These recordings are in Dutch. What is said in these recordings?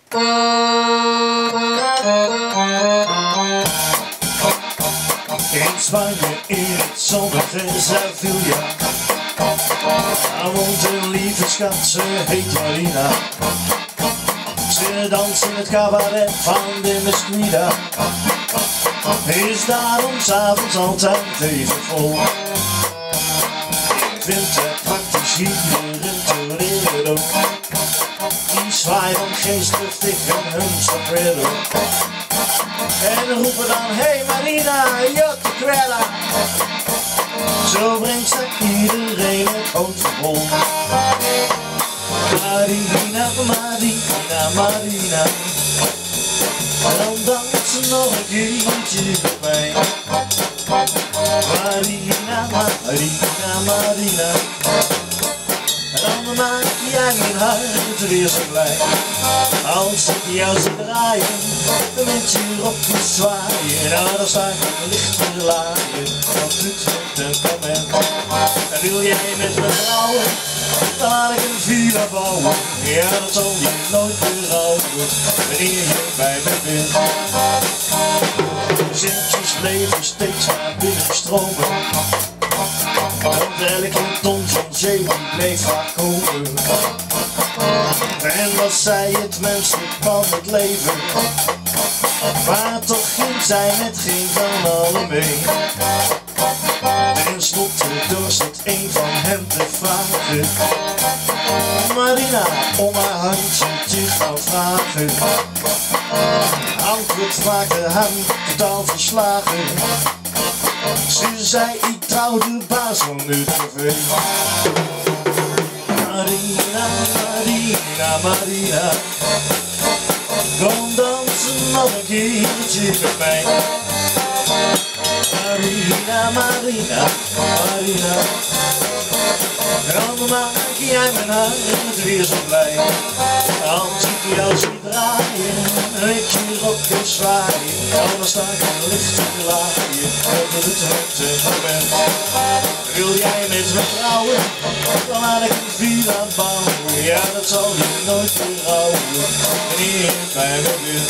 In Spanje in het zonnige Sevilla, daar woont een lieve schat, ze heet Marina. Ze danst in het cabaret van de Mesquita, is daarom s'avonds altijd even vol. Ik vind het praktisch hier een torero, die zwaait dan geestig tegen hun sombrero. En roepen dan, hey Marina, yo te quella. Zo brengt ze iedereen het hoofd vol. Marina, Marina, Marina, dan danst ze nog een keertje met mij. Marina, Marina, Marina, dan maak jij mijn hart weer zo blij. Als ik jou zie draaien, met je rokje zwaaien, nou dan sta ik licht te laaien, dat doet me temperament. En wil jij met me trouwen, dan laat ik een villa bouwen. Ja, dat zal je nooit berouwen, wanneer je bij me bent. De zintjes bleven steeds naar binnen stromen, want elke ton van zee die bleef vaak komen. En wat zei het menselijk van het leven, maar toch ging zij met geen van allen mee. Ten slotte dorst het een van hen te vragen, Marina, om haar handje te gaan vragen. Antwoord maakte hem totaal verslagen. Ze zei, ik trouw de baas van nu te veel. Marina, Marina, Marina, kom dansen nog een keertje met mij. Marina, Marina, Marina, dan maak jij mijn hart weer zo blij. Als ik jou zie draaien, met je rokje zwaaien, dan sta ik een licht te laaien, dat het temperament. Wil jij met me trouwen, dan laat ik een villa bouwen. Ja, dat zal je nooit berouwen, wanneer je bij me bent.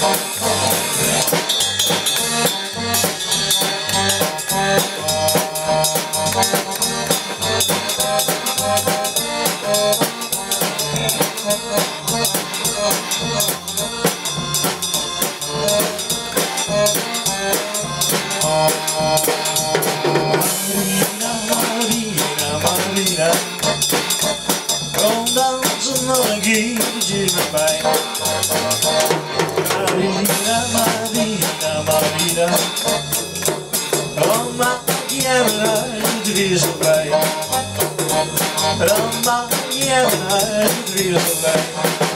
Marina, Marina, Marina, kom dansen nog een keertje met mij. Marina, Marina, Marina, dan maak jij mijn hart weer zo blij. Dan maak jij mijn hart weer zo blij.